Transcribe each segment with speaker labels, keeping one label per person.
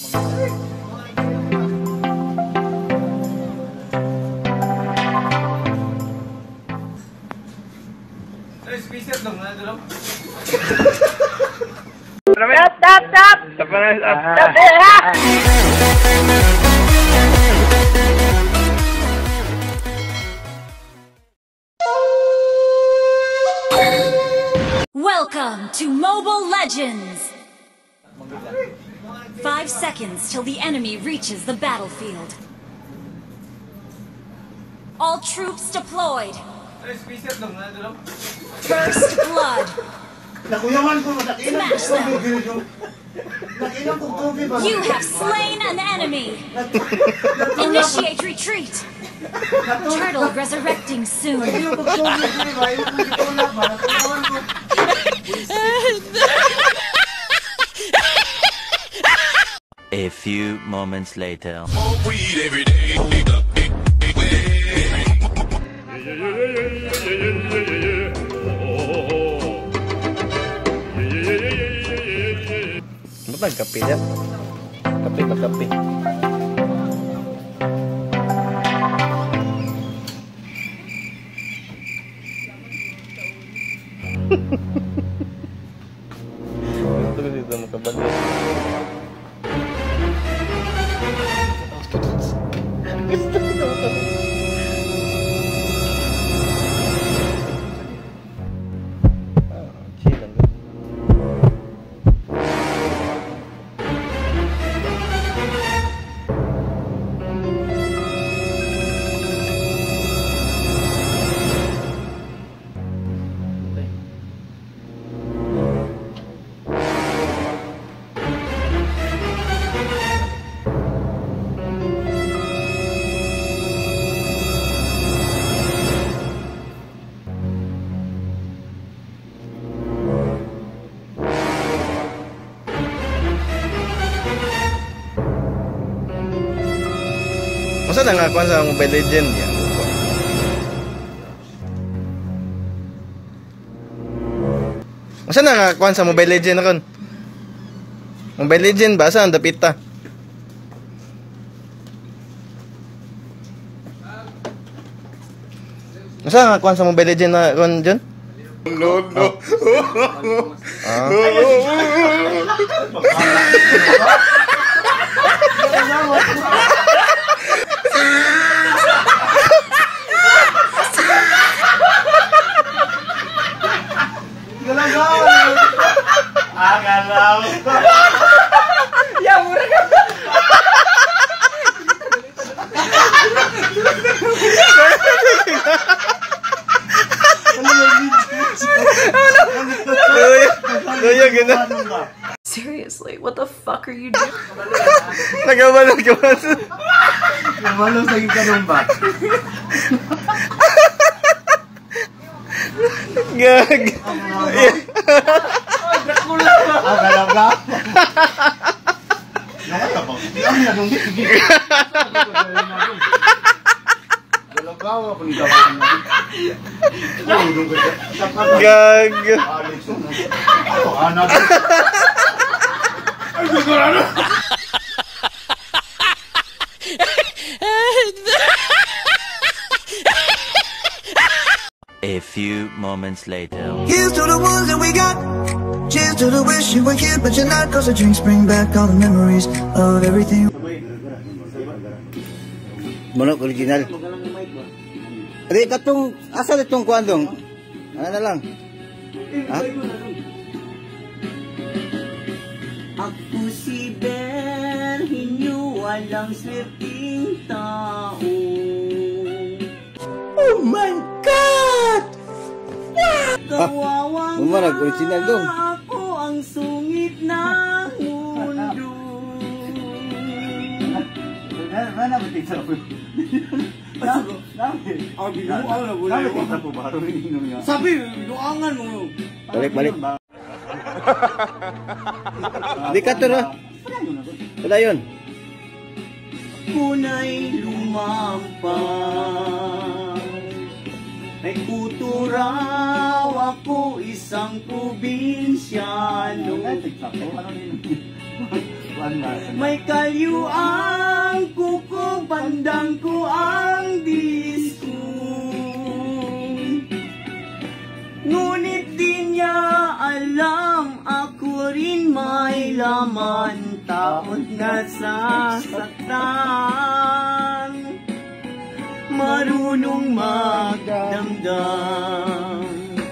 Speaker 1: Welcome to Mobile Legends! 5 seconds till the enemy reaches the battlefield. All troops deployed. First blood. Smash them. You have slain an enemy. Initiate retreat. Turtle resurrecting soon.
Speaker 2: A few moments later.
Speaker 3: Ba't nagkape yan? Kape pa kape. Gusto ko dito makabalik. Gusto ko dito makabalik. Chill lang. Masa nangakuan sa Mobile Legend ya? Masa nangakuan sa Mobile Legend ron? Mobile Legend ba? Saan dapit ta? Masa nangakuan sa Mobile Legend na ron dyan? No, no.
Speaker 4: Agalaw.
Speaker 3: Ya murah kan?
Speaker 5: Seriously, what the fuck are you doing?
Speaker 3: Nagabalo ka ba?
Speaker 4: Nagabalo sa ikanong ba?
Speaker 3: Gag.
Speaker 4: Agalaw ka? Nakatabang. Hindi kami nadungit. Agalaw ka ako ni gawain na.
Speaker 3: Gag.
Speaker 4: Ako anak. Ay, gagawin.
Speaker 2: A few moments later.
Speaker 6: Here's to the ones that we got. Cheers to the wish you were here, but you're not. Cause the drinks bring back all the memories of everything.
Speaker 3: Monok original. Ade katong asa itong kuandong? Ano na lang? Ha?
Speaker 7: Ako si Bel, hinyo walang swerteng tao.
Speaker 6: Oh my God!
Speaker 7: Kawawang
Speaker 3: Umarag original dong.
Speaker 7: ako ang sungit ng mundo.
Speaker 4: Mana ba tingsa po?
Speaker 7: Sabi, luangan mo.
Speaker 3: Balik. Di ka to na. Wala yun.
Speaker 7: Kunay lumampang, may kuturaw ako isang probinsyano. May kalyo ang kuko, bandang ko ang disco. Ngunit di niya alam, ako rin may laman, taot na sasaktan, marunong magdamdam.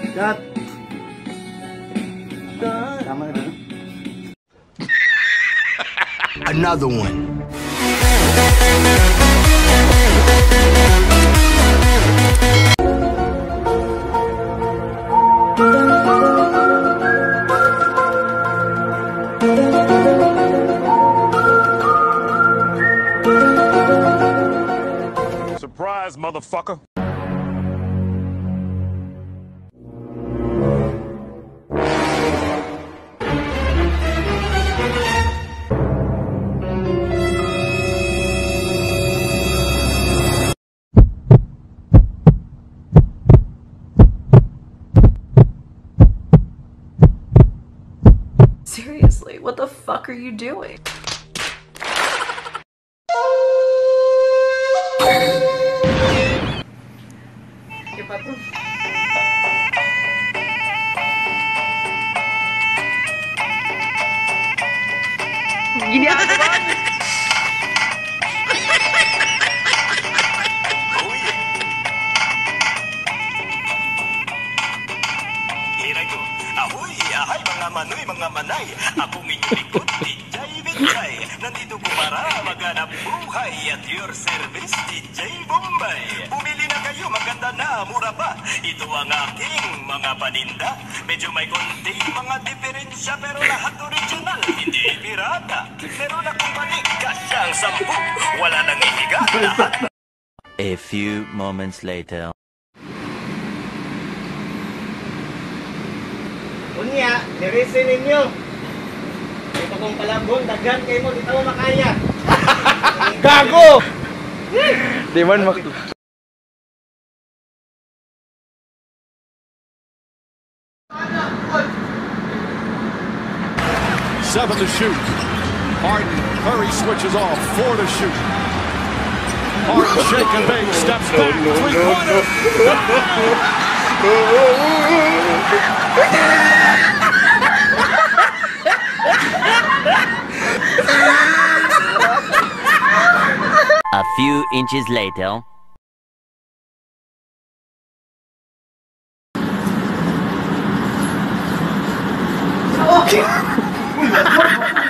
Speaker 3: Tama na.
Speaker 8: Another one.
Speaker 9: Surprise, motherfucker.
Speaker 5: Seriously, what the fuck are you doing?
Speaker 7: Gini ako ba?
Speaker 9: Ahoy, ahay mga manoy, mga manay. Akong inyong likod, DJ Bitchay. Nandito ko para maghanap buhay. At your service, DJ Bombay. Pumili na kayo, maganda na, mura pa. Ito ang aking mga paninda. Medyo may konting mga diferensya, pero lahat original, hindi pirata. Meron akong balik, kasyang 10. Wala nang ihiga, lahat.
Speaker 2: A few moments later.
Speaker 7: Unya, nirisin ninyo. Ito kong palambon, daghan kayo mo, di tayo makaya.
Speaker 3: Gago! Di man mak...
Speaker 9: Seven to shoot. Harden, Curry switches off. 4 to shoot. Harden shake and bake, steps back, three-pointer.
Speaker 2: A few inches later.
Speaker 3: Oh!